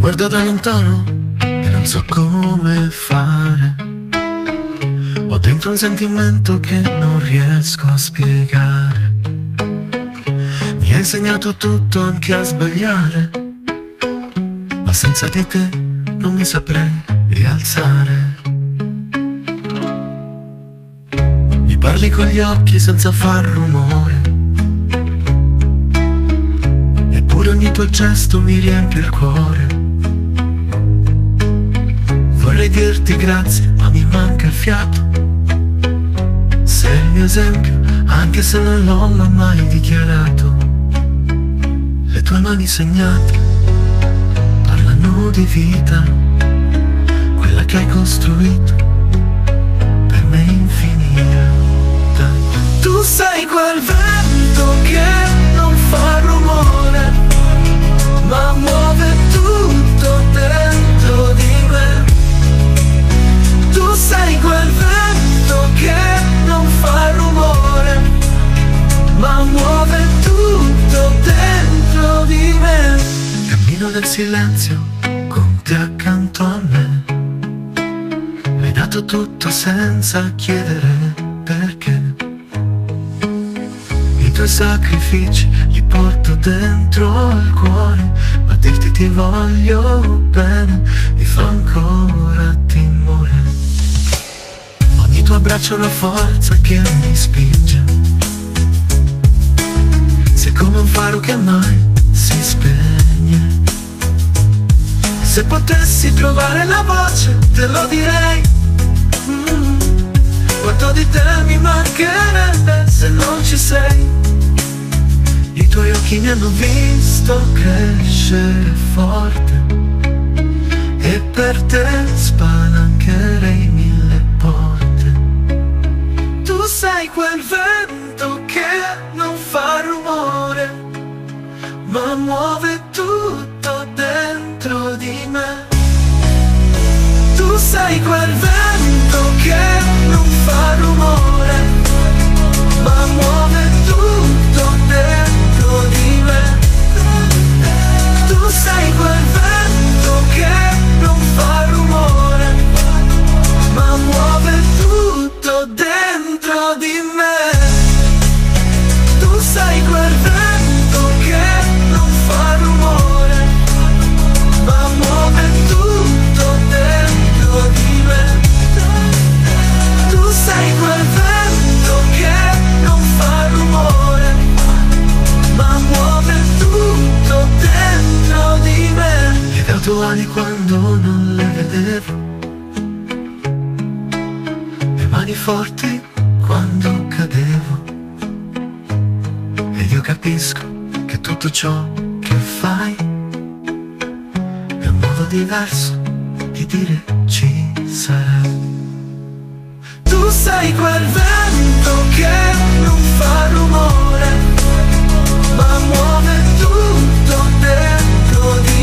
Guardo da lontano e non so come fare. Ho dentro un sentimento che non riesco a spiegare. Mi hai insegnato tutto, anche a sbagliare, ma senza di te non mi saprei rialzare. Mi parli con gli occhi senza far rumore, eppure ogni tuo gesto mi riempie il cuore. Vorrei dirti grazie, ma mi manca il fiato. Sei il mio esempio, anche se non l'ho mai dichiarato. Le tue mani segnate parlano di vita, quella che hai costruito per me è infinita. Tu sei quel vento che non fa rumore, ma muove tutto dentro di me. Tu sei quel vento che non fa rumore, ma muove tutto dentro di me. Cammino nel silenzio con te accanto a me. Mi hai dato tutto senza chiedere perché. I tuoi sacrifici li porto dentro al cuore, ma dirti ti voglio bene mi fa ancora timore. Ogni tuo abbraccio è una forza che mi spinge. Sei come un faro che mai si spegne. Se potessi trovare la voce te lo direi. Quanto di te mi mancherebbe se non ci sei. I tuoi occhi mi hanno visto crescere forte, e per te spalancherei 1000 porte. Tu sei quel vento che non fa rumore, ma muove tutto dentro di me. Tu sei quel vento che non fa rumore, ma muove tutto dentro di me. Tu sei quel vento che non fa rumore, ma muove tutto dentro di me. Tu sei quel vento che non fa rumore, ma muove tutto dentro di me. Tu sei quel vento che non fa rumore, ma muove tutto dentro di me. Mi hai dato ali quando non le vedevo, e mani forti quando cadevo. Ed io capisco che tutto ciò che fai è un modo diverso di dire ci sarà. Tu sei quel vento che non fa rumore, ma muove tutto dentro di